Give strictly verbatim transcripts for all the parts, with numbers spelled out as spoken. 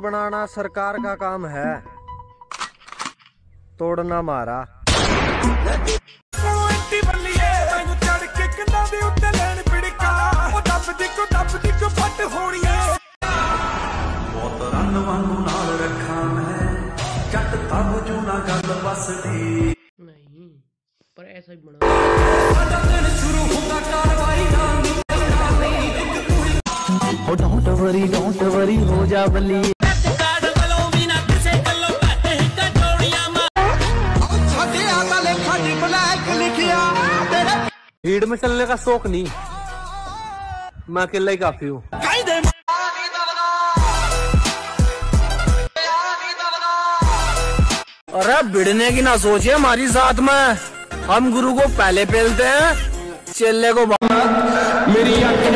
बनाना सरकार का काम है, तोड़ना मारा। नहीं पर ऐसा ही बना। डोंट वरी डोंट वरी हो जा बली। भीड़ में चलने का शौक नहीं, मैं अकेला ही काफी हूँ। अरे भिड़ने की ना सोचिए हमारी साथ में, हम गुरु को पहले पेलते हैं, चेले को बाद। मेरी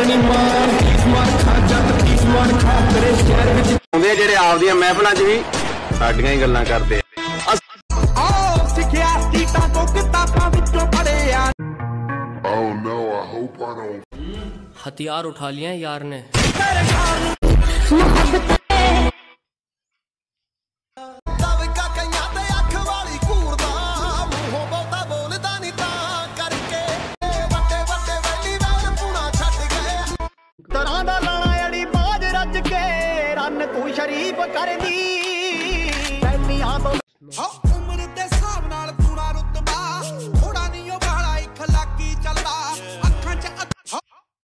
ਜਿਹੜੇ ਆਪਦੀਆਂ ਮਹਿਫਲਾਂ 'ਚ ਵੀ ਸਾਡੀਆਂ ਹੀ ਗੱਲਾਂ ਕਰਦੇ हथियार उठा लिया है यार ने। तरह दा लाना अड़ी बाज रज के रन तू शरीफ कर दी।